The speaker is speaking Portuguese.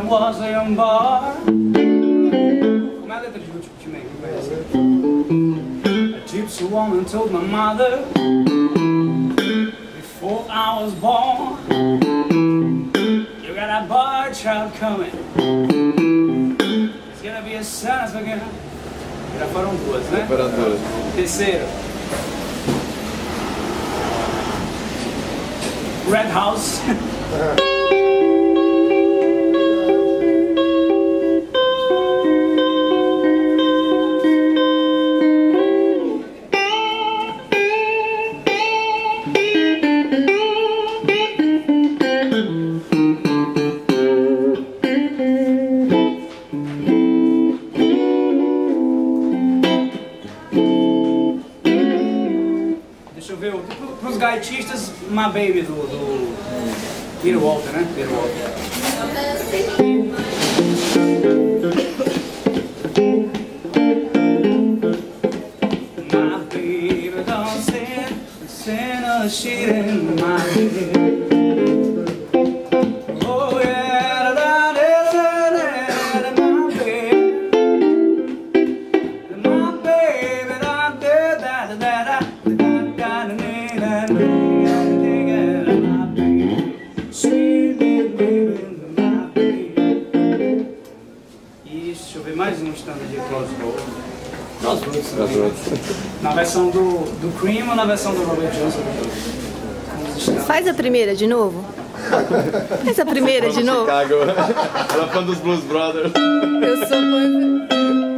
was a young boy. Como é a letra de Ultimate? A gypsy woman told my mother before I was born, you got a boy child coming. It's gonna be a son again. Já foram duas, né? Foram duas. Terceiro. Red House. Deixa eu ver, para os gaitistas, My Baby do Peter Walter, né? Peter Walter. My baby don't send a shit in my head. Oh yeah, da da da da my baby, da da da da da. Deixa eu ver mais um standard de Crossroads. Na versão do Cream ou na versão do Robert Johnson? Faz a primeira de novo. Faz a primeira de novo. Chicago. Ela é fã dos Blues Brothers. Eu sou fã.